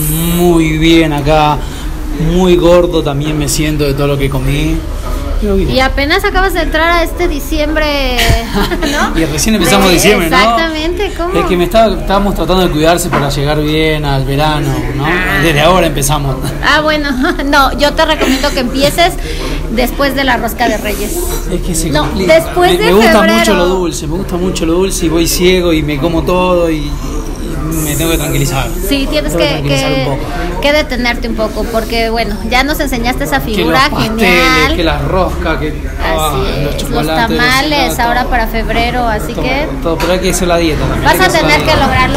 muy bien acá, muy gordo también me siento de todo lo que comí. Y apenas acabas de entrar a este diciembre, ¿no? Y recién empezamos diciembre, ¿no? Exactamente, ¿cómo? Es que estábamos tratando de cuidarse para llegar bien al verano, ¿no? Desde ahora empezamos. Bueno, no, yo te recomiendo que empieces después de la rosca de Reyes. Es que se No, complica. después de me gusta febrero. mucho lo dulce, me gusta mucho lo dulce y voy ciego y me como todo y me tengo que tranquilizar. Sí, tienes que detenerte un poco, porque bueno, ya nos enseñaste esa figura que los pasteles, genial. que las roscas, que Así es, los tamales ahora para febrero, así que todo, pero hay que hacer la dieta también. vas a tener que lograrlo.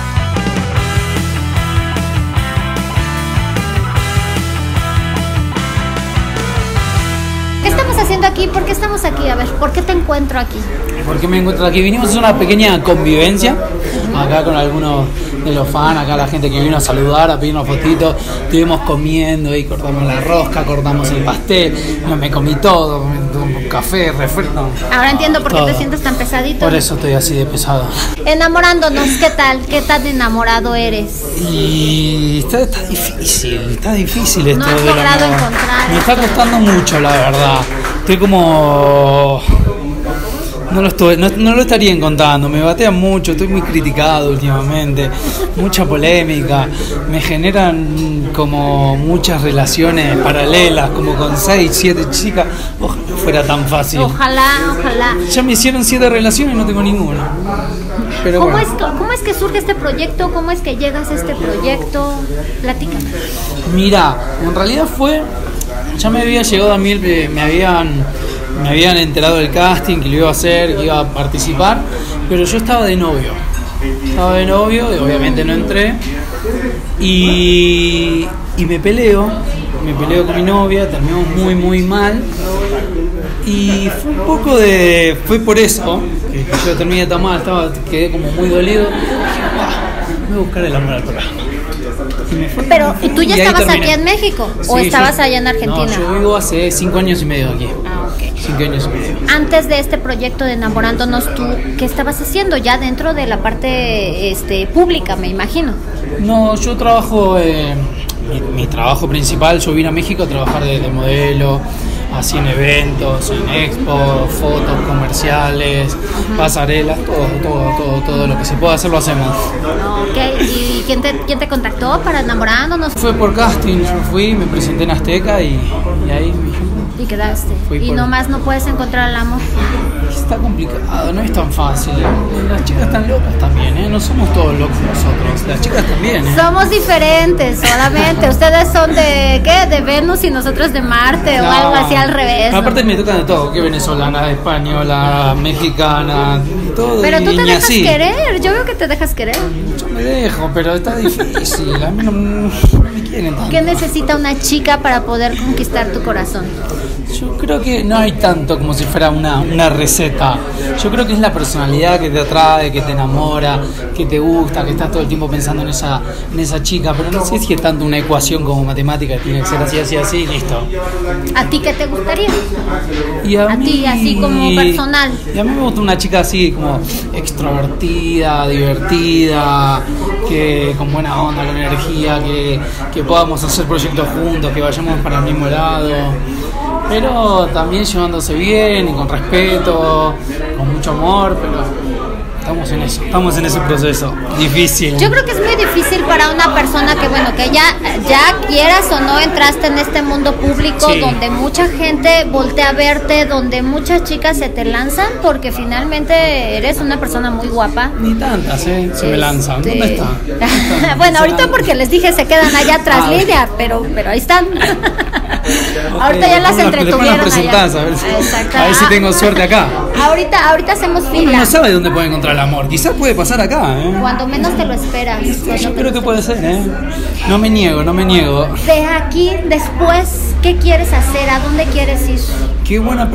¿Qué estamos haciendo aquí? ¿Por qué estamos aquí? A ver, ¿por qué te encuentro aquí? ¿Por qué me encuentro aquí? Vinimos a hacer una pequeña convivencia acá con algunos de los fans, acá la gente que vino a saludar, a pedirnos fotitos. Estuvimos comiendo y cortamos la rosca, cortamos el pastel, me comí todo, un café, refresco. Ahora entiendo por qué todo. te sientes tan pesadito. Por eso estoy así de pesado. Enamorándonos, ¿qué tal? ¿Qué tan enamorado eres? Y está difícil esto No has del logrado amor. encontrar Me está esto. costando mucho, la verdad. Estoy como... No lo estarían contando, me batean mucho, estoy muy criticado últimamente, mucha polémica, me generan como muchas relaciones paralelas, como con 6, 7 chicas, ojalá fuera tan fácil. Ojalá. Ya me hicieron 7 relaciones y no tengo ninguna. Pero ¿Cómo bueno. es que surge este proyecto? ¿Cómo es que llegas a este proyecto? Platícame. Mira, en realidad ya me había llegado a mí, me habían enterado del casting, que lo iba a hacer, que iba a participar, pero yo estaba de novio y obviamente no entré y me peleo con mi novia, terminamos muy muy mal y fue por eso que yo terminé tan mal, quedé como muy dolido. Voy a buscar el amor al programa. Pero, ¿y tú ya estabas aquí en México? ¿O estabas allá en Argentina? No, yo vivo hace 5 años y medio aquí. Ok. 5 años y medio. Antes de este proyecto de Enamorándonos, ¿tú qué estabas haciendo? Ya dentro de la parte pública, me imagino. No, yo trabajo, mi trabajo principal, yo vine a México a trabajar de modelo, así en eventos, en expos, fotos, comerciales, pasarelas, todo lo que se pueda hacer lo hacemos. Ok, ¿y quién te contactó para Enamorándonos? Fue por casting, yo fui, me presenté en Azteca y ahí Y quedaste. Fui Y por- nomás no puedes encontrar el amor. está complicado, no es tan fácil. Las chicas están locas también, ¿eh? No somos todos locos nosotros, las chicas también, ¿eh? Somos diferentes, solamente. Ustedes son de, ¿qué? De Venus y nosotros de Marte o algo así al revés. ¿no? Aparte me tocan de todo, que venezolana, española, mexicana, todo. Pero tú te y dejas así. querer, yo veo que te dejas querer. Yo me dejo, pero está difícil, a mí no me quieren tanto. ¿Qué necesita una chica para poder conquistar tu corazón? Yo creo que no hay tanto como si fuera una receta. Yo creo que es la personalidad que te atrae, que te enamora, que te gusta, que estás todo el tiempo pensando en esa chica, pero no sé si es tanto una ecuación como matemática, tiene que ser así, y listo. ¿A ti qué te gustaría? Y A ti, así como personal. Y a mí me gusta una chica así como extrovertida, divertida, que con buena onda, con energía, que podamos hacer proyectos juntos, que vayamos para el mismo lado. Pero también llevándose bien y con respeto, con mucho amor, pero estamos en ese proceso difícil. Yo creo que es muy difícil para una persona que, bueno, que ya quieras o no entraste en este mundo público, Sí. donde mucha gente voltea a verte, donde muchas chicas se te lanzan, porque finalmente eres una persona muy guapa. Ni tantas, se me lanzan. ¿Dónde está? Bueno, ahorita porque les dije se quedan allá atrás, Lidia, pero ahí están. Ahorita ya las entretuvieron allá. Presentás, a ver si tengo suerte acá. Ahorita hacemos Uno fila. no sabe dónde puede encontrar el amor. Quizás puede pasar acá, ¿eh? Cuando menos te lo esperas. Yo creo que puede ser, ¿eh? No me niego. De aquí, después, ¿qué quieres hacer? ¿A dónde quieres ir? Qué buena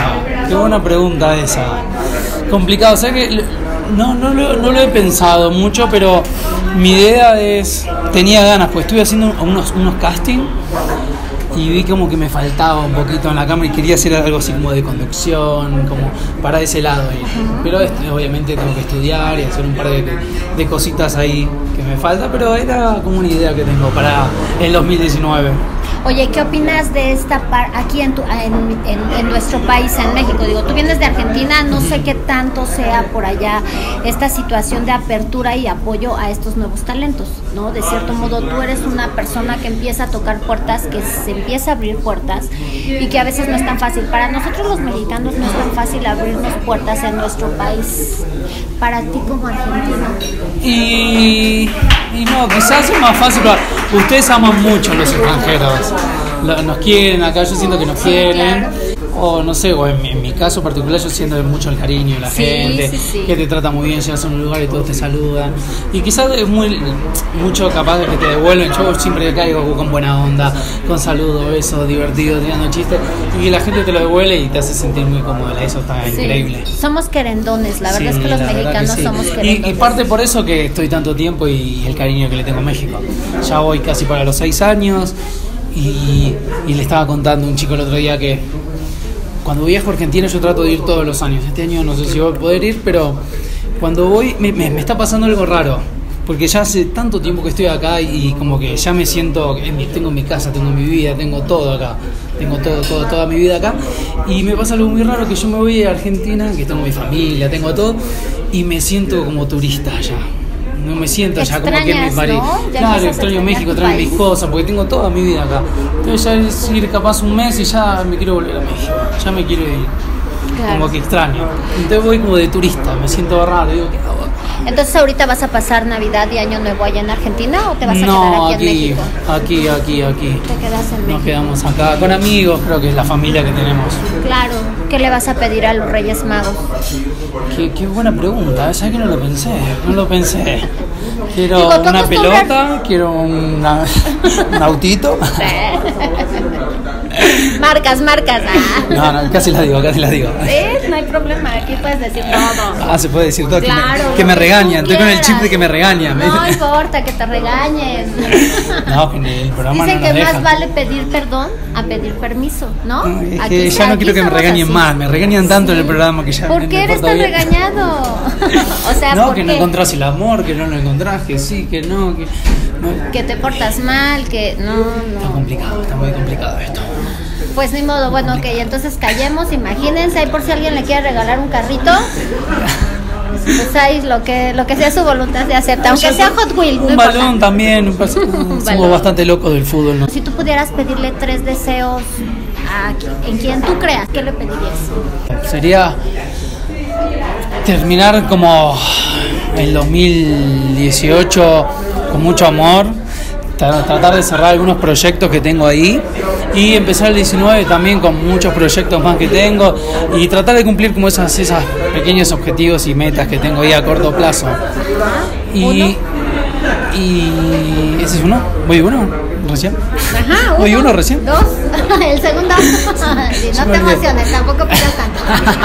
pregunta esa. Complicado, o sea que no lo he pensado mucho, pero mi idea tenía ganas, pues estuve haciendo unos castings y vi como que me faltaba un poquito en la cámara y quería hacer algo así como de conducción, como para ese lado. Pero obviamente tengo que estudiar y hacer un par de cositas ahí que me falta, pero era como una idea que tengo para el 2019. Oye, ¿qué opinas de esta aquí en nuestro país, en México? Digo, tú vienes de Argentina, no sé qué tanto sea por allá esta situación de apertura y apoyo a estos nuevos talentos, ¿no? De cierto modo, tú eres una persona que empieza a tocar puertas, que se empieza a abrir puertas y que a veces no es tan fácil. Para nosotros los mexicanos no es tan fácil abrirnos puertas en nuestro país. Para ti como argentino. Y no, quizás es más fácil, pero ustedes aman mucho a los extranjeros. Nos quieren acá, yo siento que nos quieren. Claro. O no sé, o en mi caso particular yo siento mucho el cariño de la gente, que te trata muy bien, llegas a un lugar y todos te saludan. Y quizás es mucho capaz de que te devuelven. Yo siempre caigo con buena onda, con saludos, besos, divertidos, tirando chistes, y que la gente te lo devuelve y te hace sentir muy cómodo. Eso está increíble. Somos querendones, la verdad es que los mexicanos somos querendones. Y parte por eso que estoy tanto tiempo y el cariño que le tengo a México. Ya voy casi para los 6 años y le estaba contando a un chico el otro día que cuando viajo a Argentina yo trato de ir todos los años. Este año no sé si voy a poder ir, pero cuando voy me está pasando algo raro. Porque ya hace tanto tiempo que estoy acá y como que ya me siento, tengo mi casa, tengo mi vida, tengo todo acá. Tengo toda mi vida acá. Y me pasa algo muy raro, que yo me voy a Argentina, que tengo mi familia, tengo todo, y me siento como turista allá. No me siento ya como que me paré. ¿No? Claro, extraño México, extraño mis cosas, porque tengo toda mi vida acá. Entonces ya es ir capaz un mes y ya me quiero volver a México. Ya me quiero ir. Claro. Como que extraño. Entonces voy como de turista, me siento raro, digo, ¿qué hago? Entonces ahorita vas a pasar Navidad y Año Nuevo allá en Argentina, ¿o te vas a quedar aquí en México? Aquí. ¿Te quedas en México? Nos quedamos acá con amigos, creo que es la familia que tenemos. Claro. ¿Qué le vas a pedir a los Reyes Magos? Qué buena pregunta, ¿sabes que no lo pensé? Quiero una pelota, quiero un autito. Marcas. No, casi las digo. ¿Sí? No hay problema, aquí puedes decir todo. Se puede decir todo. Claro, que me regañan, estoy con el chip de que me regañan. No importa que te regañen. No, en el programa dicen no que dejan. más vale pedir perdón a pedir permiso, ¿no? Es que ya no quiero que me regañen más, me regañan tanto en el programa que ya ¿Por qué eres tan regañado? O sea, no, que no encontrás el amor, que no lo encontrás, que sí, que no, que te portas mal, que no. Está muy complicado esto. Pues ni modo, bueno, ok, entonces callemos, imagínense, ahí por si alguien le quiere regalar un carrito, pues ahí lo que sea su voluntad de aceptar, aunque sea Hot Wheels. Un balón también, somos bastante locos del fútbol, ¿no? Si tú pudieras pedirle 3 deseos en quien tú creas, ¿qué le pedirías? Sería terminar como el 2018 con mucho amor, tratar de cerrar algunos proyectos que tengo ahí y empezar el 19 también con muchos proyectos más que tengo y tratar de cumplir como esos pequeños objetivos y metas que tengo ahí a corto plazo. Y ese es uno, voy uno recién. Ajá, voy uno recién. 2, el segundo. No te emociones, tampoco pidas tanto.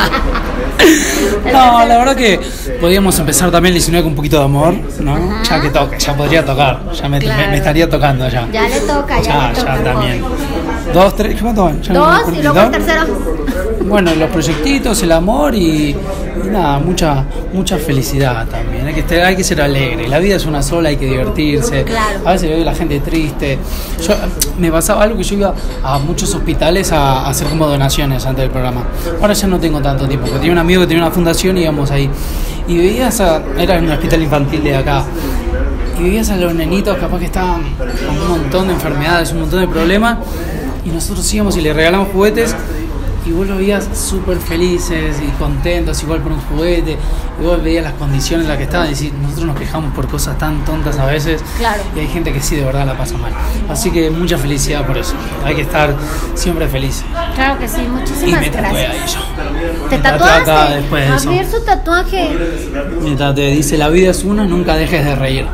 No, la verdad que podríamos empezar también el 19 con un poquito de amor, ¿no? Ya podría tocar, ya me estaría tocando ya. Ya le toca. Ya también. 2, 3, ¿cuánto van? 2 y luego el tercero. Bueno, los proyectitos, el amor y nada, mucha felicidad también. Hay que ser alegre. La vida es una sola, hay que divertirse. Claro. A veces veo a la gente triste. Me pasaba algo que yo iba a muchos hospitales a hacer como donaciones antes del programa. Ahora ya no tengo tanto tiempo, porque tenía un amigo que tenía una fundación y íbamos ahí. Y veías era en un hospital infantil de acá. Y veías a los nenitos capaz que estaban con un montón de enfermedades, un montón de problemas. Y nosotros íbamos y les regalamos juguetes y vos los veías súper felices y contentos igual por un juguete y vos veías las condiciones en las que estaban y decís, nosotros nos quejamos por cosas tan tontas a veces. Claro. Y hay gente que sí de verdad la pasa mal, así que mucha felicidad por eso, hay que estar siempre felices. Claro que sí, muchísimas gracias. Ahí yo. ¿Te tatuaste? Después de eso. A ver su tatuaje. Me tatué, dice, la vida es una, nunca dejes de reír.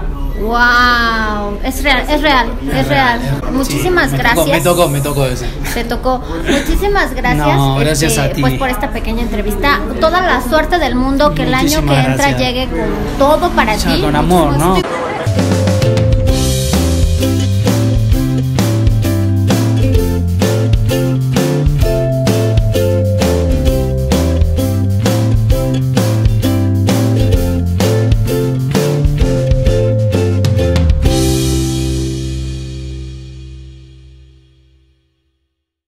Wow, es real. Muchísimas gracias. Me tocó ese. Te tocó. Muchísimas gracias. No, gracias a ti. Pues por esta pequeña entrevista. Toda la suerte del mundo, que el año que entra llegue con todo para ti. Con amor, ¿no?